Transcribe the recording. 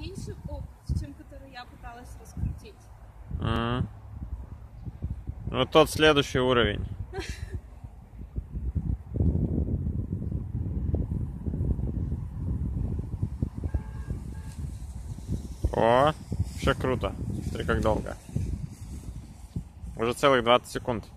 меньше опыт, чем который я пыталась раскрутить. Вот тот следующий уровень. О, вообще круто. Смотри, как долго. Уже целых 20 секунд.